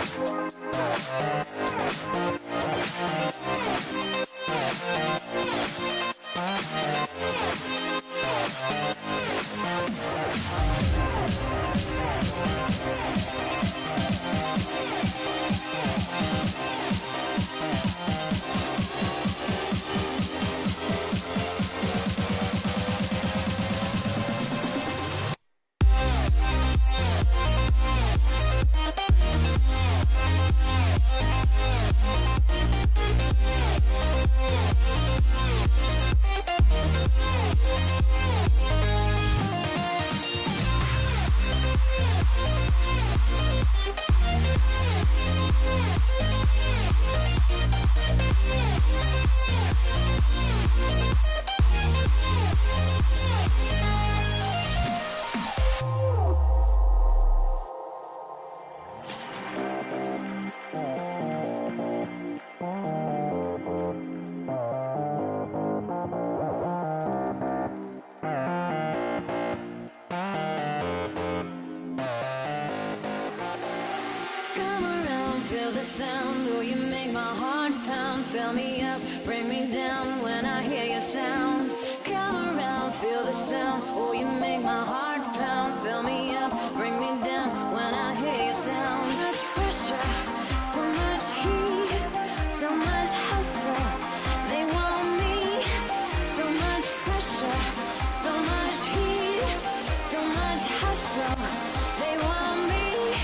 Sound, oh, you make my heart pound. Fill me up, bring me down when I hear your sound. Come around, feel the sound, oh, you make my heart pound. Fill me up, bring me down when I hear your sound. Much pressure, so much heat, so much hustle, they want me. So much pressure, so much heat, so much hustle, they want me.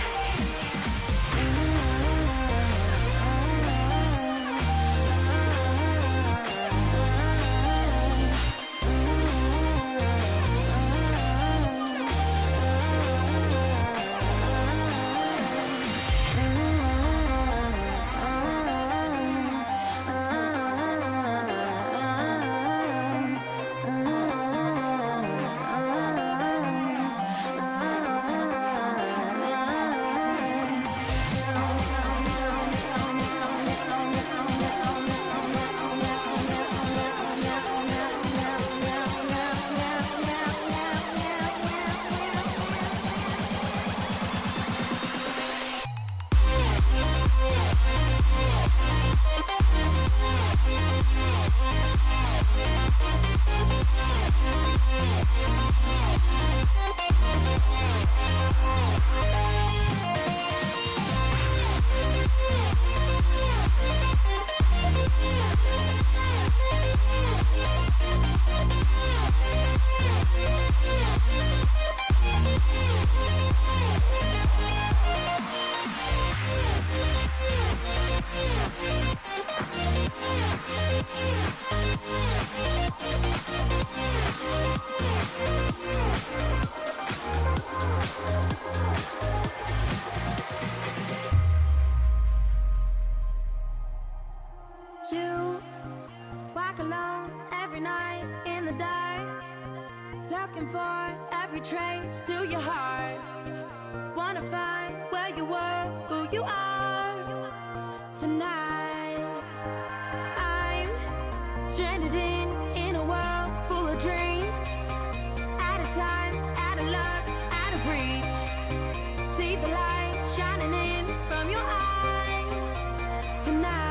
You walk alone every night in the dark, looking for every trace to your heart. Wanna find where you were, who you are tonight. I'm stranded in a world full of dreams, out of time, out of luck, out of reach. See the light shining in from your eyes tonight.